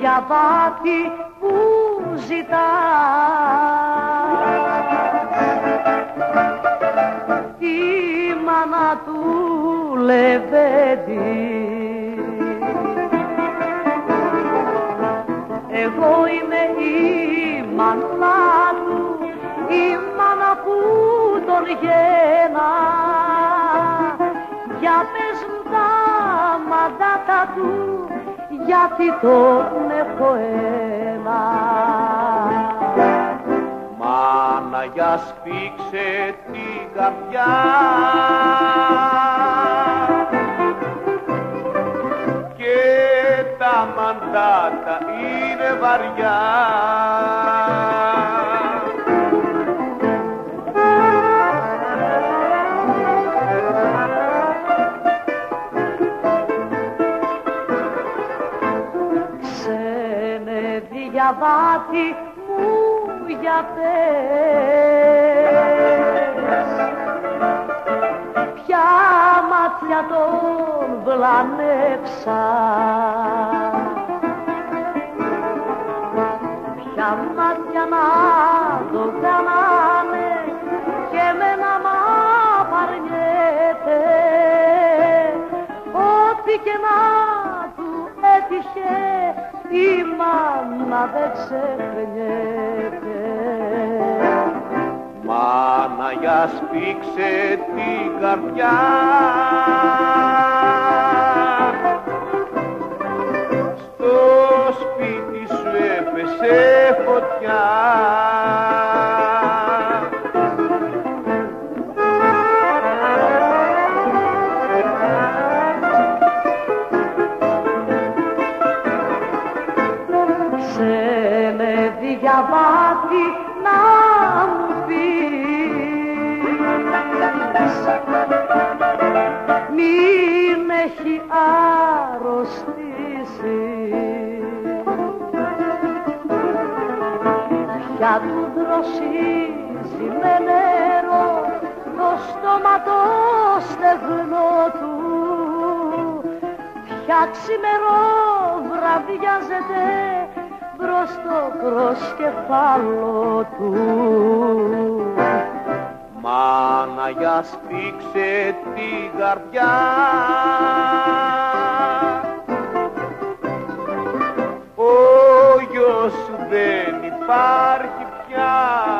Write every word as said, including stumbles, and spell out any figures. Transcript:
διαβάτη που ζητά. Η μάνα του λεβέντη, εγώ είμαι η μάνα του, η μάνα που τον γένα. Για πες μου τα μαντάτα του, γιατί τον έχω ένα. Μάνα, για σφίξε την καρδιά και τα μαντάτα είναι βαριά. Διαβάτη μου, για πες, ποια μάτια τον βλανεύσα, ποια μάτια να τον κάνανε και εμένα μ' απαρνιέται. Ό,τι και να του έτυχε, η μάνα δεν ξεχνιέται. Μάνα, για σφίξε την καρδιά στο σπίτι σου έπεσε φωτιά. Διαβάτη να μου πεις, μην έχει αρρωστήσει, πια του δροσίζει με νερό το στόμα το στεγνό του, πια ξημερό βραδιάζεται προς το προσκεφάλο του. Μάνα, για σφίξε την καρδιά, ο γιος σου δεν υπάρχει πια.